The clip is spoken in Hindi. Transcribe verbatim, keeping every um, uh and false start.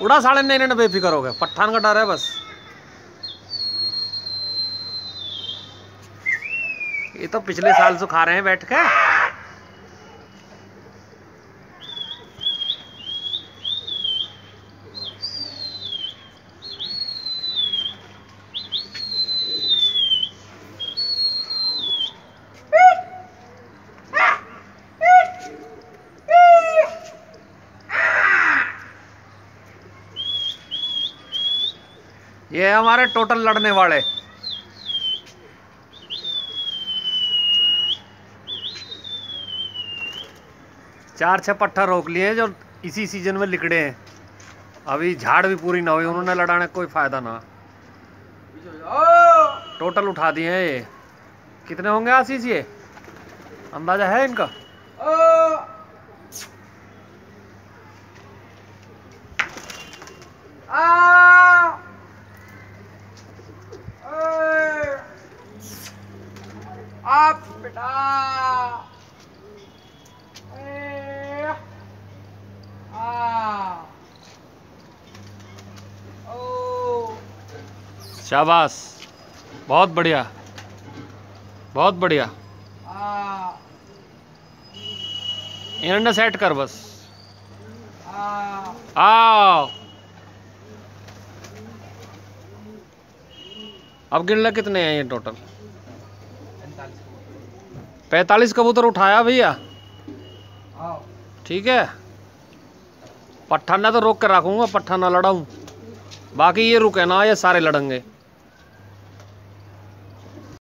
उड़ा साढ़े नहीं इन्हें बेफिक्र हो गए, पठान का डर है बस। ये तो पिछले साल से खा रहे हैं बैठ के। ये हमारे टोटल लड़ने वाले। चार छह पट्टा रोक लिए जो इसी सीजन में लिकड़े हैं। अभी झाड़ भी पूरी ना हुई, उन्होंने लड़ाने कोई फायदा ना। टोटल उठा दिए हैं ये। कितने होंगे आशीष, ये अंदाजा है इनका? आप बेटा शाबाश, बहुत बढ़िया, बहुत बढ़िया। इन्होंने सेट कर बस। आओ अब गिन ले कितने हैं ये टोटल। पैंतालीस कबूतर उठाया भैया, ठीक है। पट्ठा ना तो रोक कर रखूंगा, पट्ठा ना लड़ाऊं, बाकी ये रुके ना ये सारे लड़ेंगे।